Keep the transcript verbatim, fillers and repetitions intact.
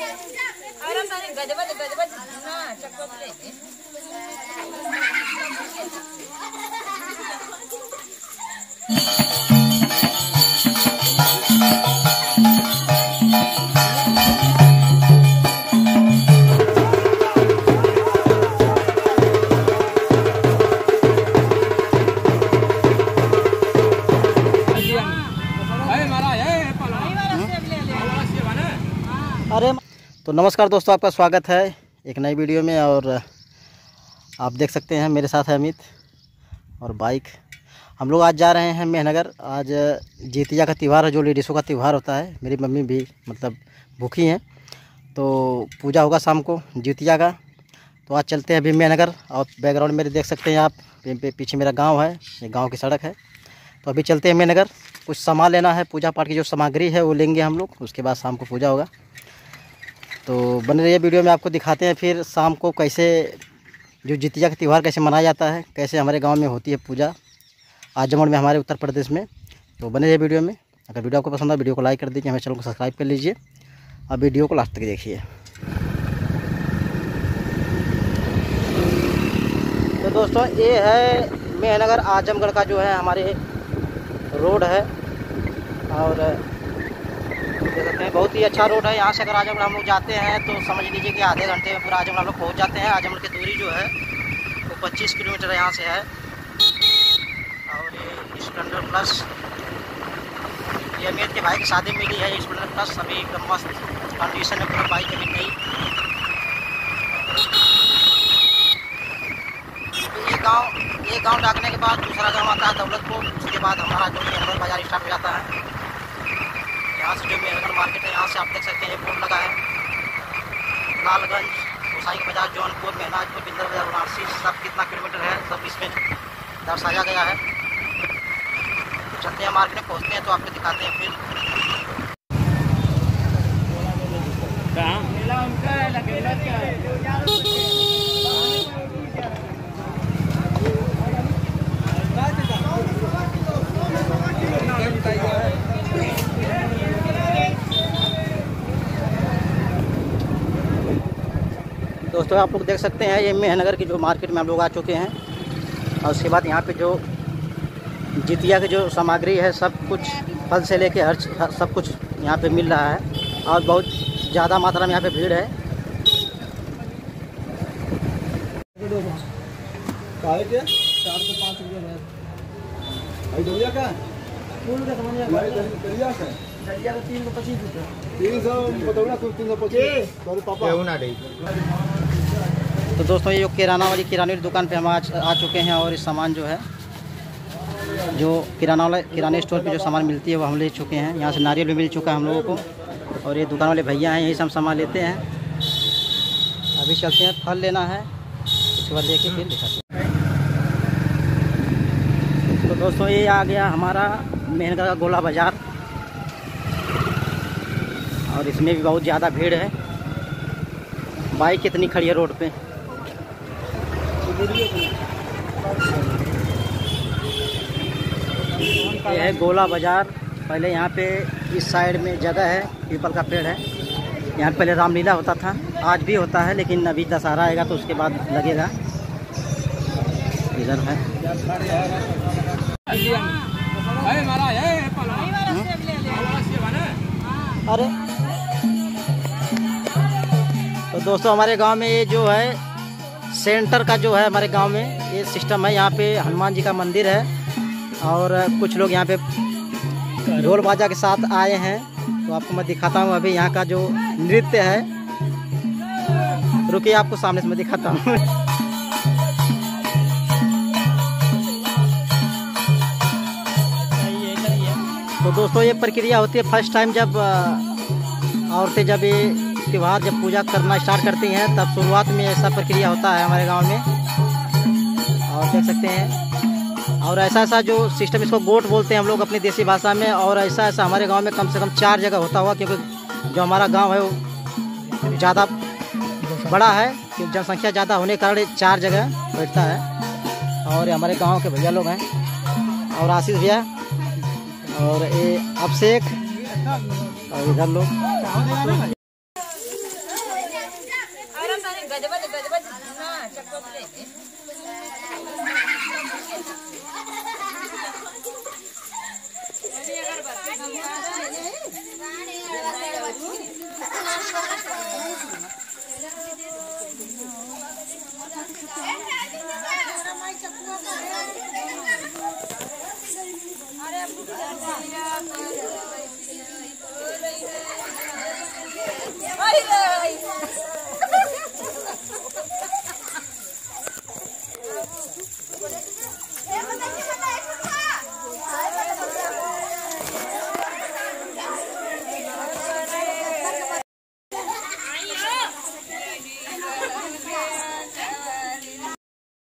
अरे तो नमस्कार दोस्तों, आपका स्वागत है एक नई वीडियो में। और आप देख सकते हैं मेरे साथ है अमित और बाइक। हम लोग आज जा रहे हैं मेहनगर। आज जीतिया का त्यौहार है, जो लेडीज़ों का त्यौहार होता है। मेरी मम्मी भी मतलब भूखी हैं, तो पूजा होगा शाम को जीतिया का। तो आज चलते हैं अभी मेहनगर। और बैकग्राउंड मेरे देख सकते हैं आप, पीछे मेरा गाँव है, ये गाँव की सड़क है। तो अभी चलते हैं मेहनगर। कुछ सामान लेना है, पूजा पाठ की जो सामग्री है वो लेंगे हम लोग, उसके बाद शाम को पूजा होगा। तो बने रहिए वीडियो में, आपको दिखाते हैं फिर शाम को कैसे जो जितिया का त्यौहार कैसे मनाया जाता है, कैसे हमारे गांव में होती है पूजा आजमगढ़ में, हमारे उत्तर प्रदेश में। तो बने रहिए वीडियो में। अगर वीडियो आपको पसंद है वीडियो को लाइक कर दीजिए, हमारे चैनल को सब्सक्राइब कर लीजिए। अब वीडियो को लास्ट तक देखिए। तो दोस्तों ये है मेहनगर आजमगढ़ का जो है हमारे रोड है। और देख सकते हैं बहुत ही अच्छा रोड है। यहाँ से अगर आजमगढ़ हम लोग जाते हैं तो समझ लीजिए कि आधे घंटे में पूरा आजमगढ़ हम लोग पहुँच जाते हैं। आजमगढ़ की दूरी जो है वो पच्चीस किलोमीटर यहाँ से है। और ये स्प्लेंडर प्लस, ये अमीर के भाई की शादी में मिली है स्प्लेंडर प्लस। अभी एकदम मस्त कंडीशन में पूरी बाइक अभी नई। ये गाँव ये गाँव डाकने के बाद दूसरा गाँव आता है दौलतपुर। उसके बाद हमारा जो मेहनगर बाजार स्टार्ट हो जाता है। यहाँ से जो मेहनगर मार्केट है, यहाँ से आप देख सकते हैं ये बोर्ड लगा है। लालगंज, गोसाई बाजार, जौनपुर, महनाजपुर, बिंदर बाजार, वाराणसी, सब कितना किलोमीटर है सब इसमें दर्शाया गया है। चलते हैं मार्केट में, पहुँचते हैं तो आपको दिखाते हैं फिर। दोस्तों आप लोग देख सकते हैं ये मेहनगर की जो मार्केट में हम लोग आ चुके हैं। और उसके बाद यहाँ पे जो जितिया की जो सामग्री है, सब कुछ फल से लेके हर, हर सब कुछ यहाँ पे मिल रहा है। और बहुत ज़्यादा मात्रा में यहाँ पे भीड़ है। चार से पाँच तीन सौ पच्चीस रुपये तीन सौ तीन सौ पच्चीस। तो दोस्तों ये जो किराना वाली किराने की दुकान पे हम आज आ चुके हैं। और इस सामान जो है, जो किराना वाला किराने स्टोर पे जो सामान मिलती है वो हम ले चुके हैं। यहाँ से नारियल भी मिल चुका है हम लोगों को। और ये दुकान वाले भैया हैं, यही से हम सामान लेते हैं। अभी चलते हैं, फल लेना है, उसके बाद लेके फिर दिखाते हैं। तो दोस्तों ये आ गया हमारा मेहनगर का गोला बाज़ार। और इसमें भी बहुत ज़्यादा भीड़ है। बाइक कितनी खड़ी है रोड पे। ये है गोला बाज़ार। पहले यहाँ पे इस साइड में जगह है, पीपल का पेड़ है। यहाँ पहले रामलीला होता था, आज भी होता है, लेकिन अभी दशहरा आएगा तो उसके बाद लगेगा। इधर है अरे तो दोस्तों हमारे गांव में ये जो है सेंटर का जो है हमारे गांव में ये सिस्टम है। यहाँ पे हनुमान जी का मंदिर है। और कुछ लोग यहाँ पे ढोल बाजा के साथ आए हैं। तो आपको मैं दिखाता हूँ अभी यहाँ का जो नृत्य है। रुकिए आपको सामने से मैं दिखाता हूँ। तो दोस्तों ये प्रक्रिया होती है फर्स्ट टाइम जब औरतें जब ये त्यौहार जब पूजा करना स्टार्ट करती हैं, तब शुरुआत में ऐसा प्रक्रिया होता है हमारे गांव में। और देख सकते हैं। और ऐसा ऐसा जो सिस्टम, इसको गोट बोलते हैं हम लोग अपनी देसी भाषा में। और ऐसा ऐसा हमारे गांव में कम से कम चार जगह होता हुआ, क्योंकि जो हमारा गांव है वो ज़्यादा बड़ा है, क्योंकि जनसंख्या ज़्यादा होने के कारण चार जगह बैठता है। और हमारे गाँव के भैया लोग हैं, और आशीष भैया, और ये अभिषेक, और इधर लोग। अरे